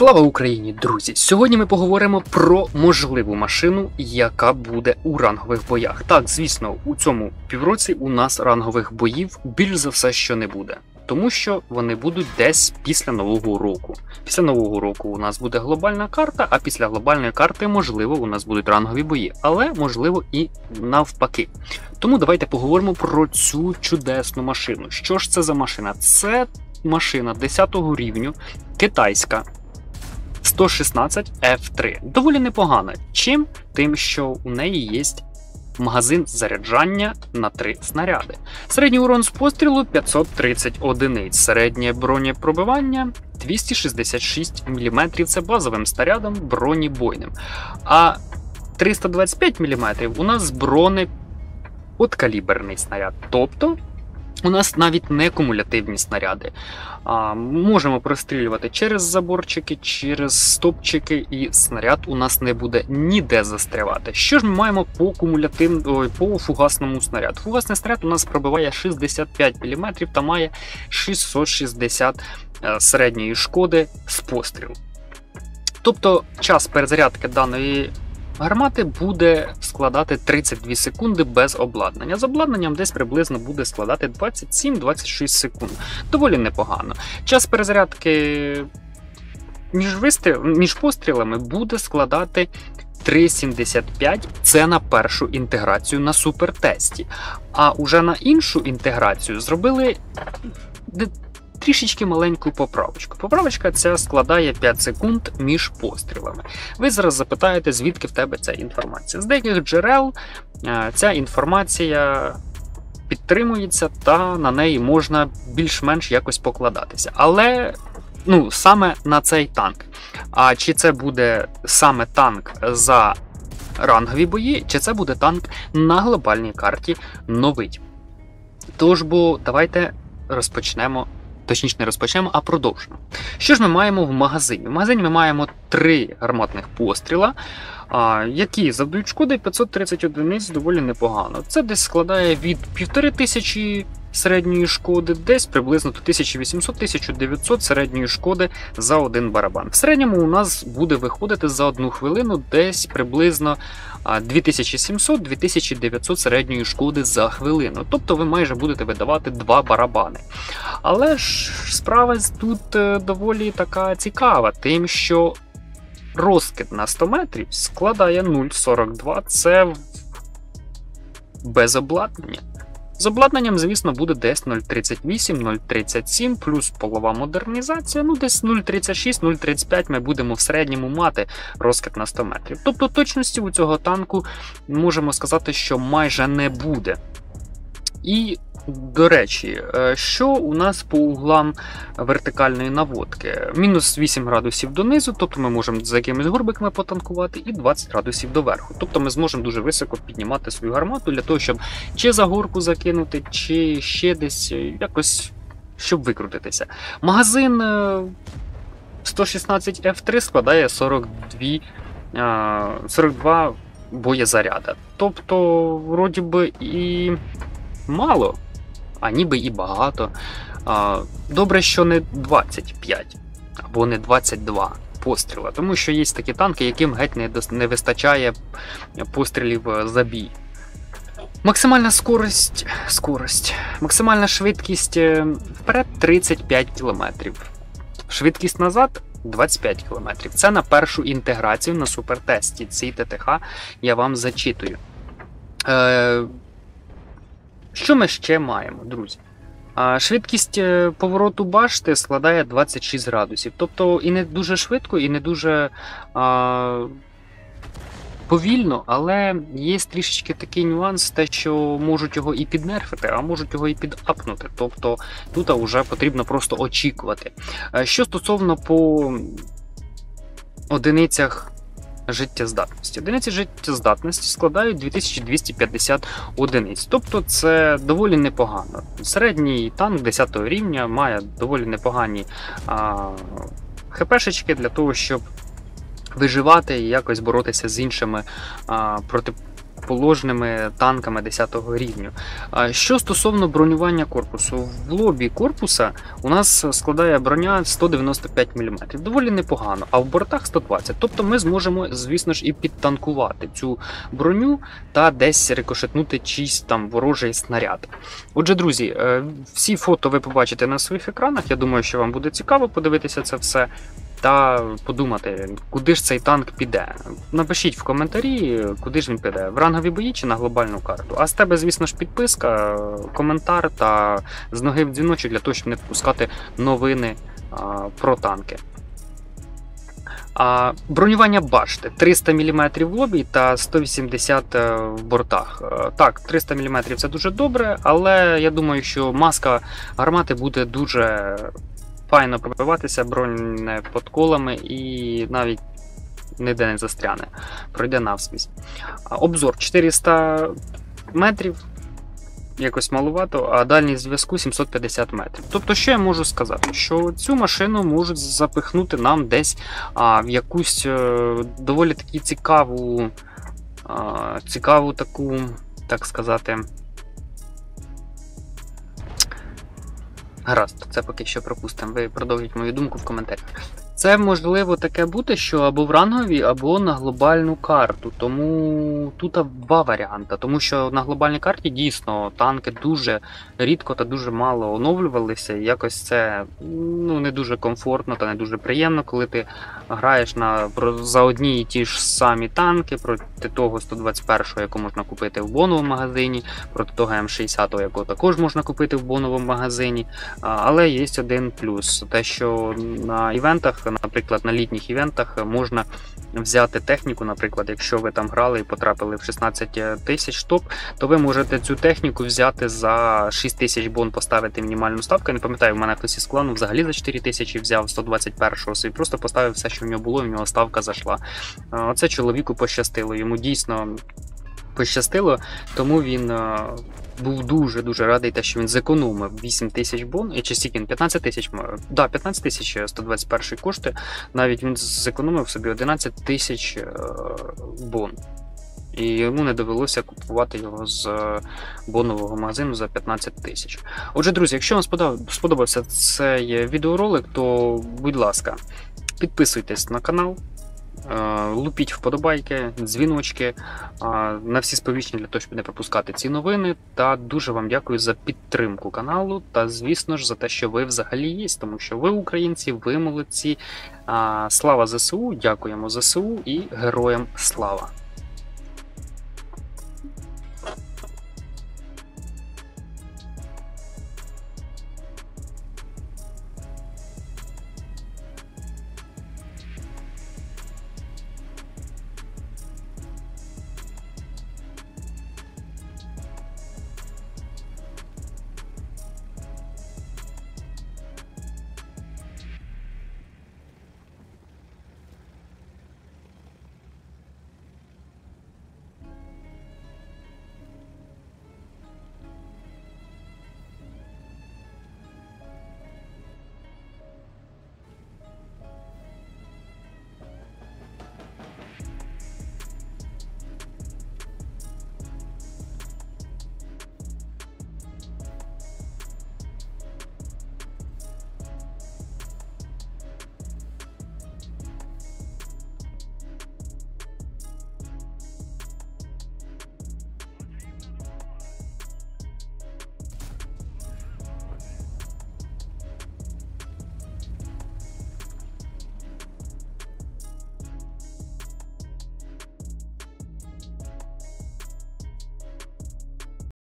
Слава Україні, друзі! Сьогодні ми поговоримо про можливу машину, яка буде у рангових боях. Так, звісно, у цьому півроці у нас рангових боїв більш за все, що не буде. Тому що вони будуть десь після Нового року. Після Нового року у нас буде глобальна карта, а після глобальної карти, можливо, у нас будуть рангові бої. Але, можливо, і навпаки. Тому давайте поговоримо про цю чудесну машину. Що ж це за машина? Це машина 10 рівню, китайська. 116 F3. Доволі непогано. Чим? Тим, що у неї є магазин заряджання на 3 снаряди. Середній урон з пострілу 530 одиниць. Середнє бронепробивання 266 мм. Це базовим снарядом бронебойним. А 325 мм у нас бронеподкаліберний снаряд. Тобто у нас навіть не кумулятивні снаряди. Можемо прострілювати через заборчики, через стопчики, і снаряд у нас не буде ніде застрявати. Що ж ми маємо по фугасному снаряду? Фугасний снаряд у нас пробиває 65 мм та має 660 середньої шкоди з пострілу. Тобто час перезарядки даної гармати буде складати 32 секунди без обладнання. З обладнанням десь приблизно буде складати 27-26 секунд. Доволі непогано. Час перезарядки між пострілами буде складати 3,75. Це на першу інтеграцію на супертесті. А уже на іншу інтеграцію зробили трішечки маленьку поправочку. Поправочка ця складає 5 секунд між пострілами. Ви зараз запитаєте, звідки в тебе ця інформація. З деяких джерел ця інформація підтримується та на неї можна більш-менш якось покладатися. Але саме на цей танк. А чи це буде саме танк за рангові бої, чи це буде танк на глобальній карті новий? Тож, давайте розпочнемо. Точніше, не розпочнемо, а продовжимо. Що ж ми маємо в магазині? В магазині ми маємо 3 гарматних постріла, які завдають шкоди 530 одиниць, доволі непогано. Це десь складає від 1500 середньої шкоди, десь приблизно до 1800-1900 середньої шкоди за один барабан. В середньому у нас буде виходити за 1 хвилину десь приблизно 2700-2900 середньої шкоди за хвилину. Тобто ви майже будете видавати 2 барабани. Але ж справа тут доволі така цікава, тим, що розкид на 100 метрів складає 0,42, це без обладнання. З обладнанням, звісно, буде десь 0,38-0,37, плюс полова модернізація, десь 0,36-0,35 ми будемо в середньому мати розкид на 100 метрів. Тобто точності у цього танку можемо сказати, що майже не буде. І, до речі, що у нас по углам вертикальної наводки? Мінус 8 градусів донизу, тобто ми можемо за якимись горбиками потанкувати, і 20 градусів доверху. Тобто ми зможемо дуже високо піднімати свою гармату для того, щоб чи за горку закинути, чи ще десь якось, щоб викрутитися. Магазин 116 F3 складає 42 боєзаряда. Тобто, вроді би, і мало, а ніби і багато. Добре, що не 25 або не 22 постріла, тому що є такі танки, яким геть не вистачає пострілів за бій. Максимальна максимальна швидкість вперед 35 км. Швидкість назад 25 км. Це на першу інтеграцію на супертесті. Ці ТТХ я вам зачитую. Що ми ще маємо, друзі? Швидкість повороту башти складає 26 градусів. Тобто і не дуже швидко, і не дуже повільно, але є трішечки такий нюанс, те, що можуть його і піднерфити, а можуть його і підапнути. Тобто тут вже потрібно просто очікувати. Що стосовно по одиницях життєздатності. Одиниці життєздатності складають 2250 одиниць. Тобто це доволі непогано. Середній танк 10 рівня має доволі непогані ХПшечки для того, щоб виживати і якось боротися з іншими положеними танками 10-го рівню. Що стосовно бронювання корпусу, в лобі корпуса у нас складає броня 195 мм, доволі непогано, а в бортах 120. Тобто ми зможемо, звісно ж, і підтанкувати цю броню та десь рикошетнути чийсь там ворожий снаряд. Отже, друзі, всі фото ви побачите на своїх екранах. Я думаю, що вам буде цікаво подивитися це все та подумати, куди ж цей танк піде. Напишіть в коментарі, куди ж він піде, в рангові бої чи на глобальну карту. А з тебе, звісно ж, підписка, коментар та з ноги в дзвіночок для того, щоб не впускати новини про танки. Бронювання башти 300 мм в лобі та 180 в бортах. Так, 300 мм це дуже добре, але я думаю, що маска гармати буде дуже файно пробиватися, бронь не під колами і навіть ніде не застряне, пройде навскрізь. Обзор 400 метрів, якось малувато, а дальність зв'язку 750 метрів. Тобто, що я можу сказати? Що цю машину можуть запихнути нам десь в якусь доволі таки цікаву таку, так сказати, гаразд, це поки що пропустимо. Ви продовжіть мою думку в коментарях. Це можливо таке бути, що або в ранговій, або на глобальну карту. Тому тут два варіанти. Тому що на глобальній карті дійсно танки дуже рідко та дуже мало оновлювалися. І якось це не дуже комфортно та не дуже приємно, коли ти граєш за одні і ті ж самі танки проти того 121-го, яку можна купити в боновому магазині, проти того М60, якого також можна купити в боновому магазині. Але є один плюс. Те, що на івентах, наприклад, на літніх івентах можна взяти техніку, наприклад, якщо ви там грали і потрапили в 16 тисяч топ, то ви можете цю техніку взяти за 6 тисяч бон, поставити мінімальну ставку. Я не пам'ятаю, в мене хтось із клану взагалі за 4 тисячі взяв 121-го собі, просто поставив все, що в нього було, і в нього ставка зайшла. Оце чоловіку пощастило, йому дійсно пощастило, тому він був дуже-дуже радий, те, що він зекономив 8 тисяч бон, чи стільки, 15 тисяч, да, 15 тисяч 121 коштує, навіть він зекономив собі 11 тисяч бон. І йому не довелося купувати його з бонового магазину за 15 тисяч. Отже, друзі, якщо вам сподобався цей відеоролик, то, будь ласка, підписуйтесь на канал, лупіть вподобайки, дзвіночки на всі сповіщення для того, щоб не пропускати ці новини. Та дуже вам дякую за підтримку каналу та, звісно ж, за те, що ви взагалі є, тому що ви українці, ви молодці. Слава ЗСУ, дякуємо ЗСУ і героям слава!